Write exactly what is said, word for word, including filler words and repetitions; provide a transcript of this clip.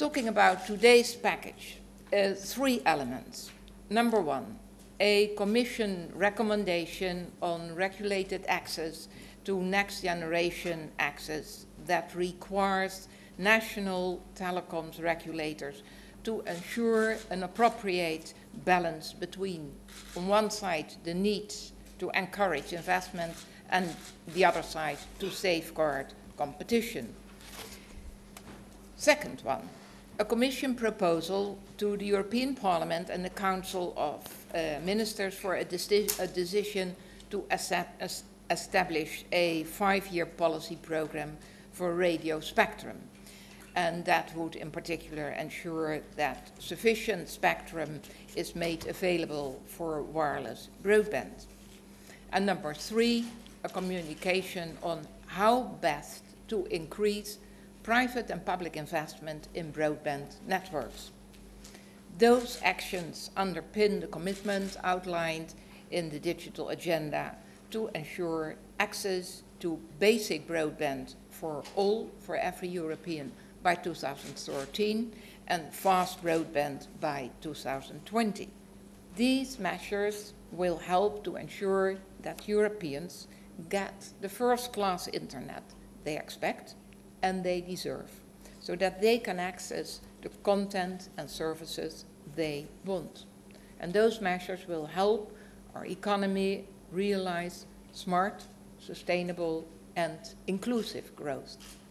talking about today's package, uh, three elements. Number one, a Commission recommendation on regulated access to next generation access that requires national telecoms regulators to ensure an appropriate balance between, on one side, the need to encourage investment and the other side, to safeguard competition. Second one, a Commission proposal to the European Parliament and the Council of uh, Ministers for a, deci a decision to establish a five-year policy program for radio spectrum. And that would in particular ensure that sufficient spectrum is made available for wireless broadband. And number three, a communication on how best to increase private and public investment in broadband networks. Those actions underpin the commitment outlined in the digital agenda to ensure access to basic broadband for all, for every European by two thousand thirteen and fast broadband by two thousand twenty. These measures will help to ensure that Europeans get the first-class internet they expect and they deserve, so that they can access the content and services they want. And those measures will help our economy realize smart, sustainable, and inclusive growth.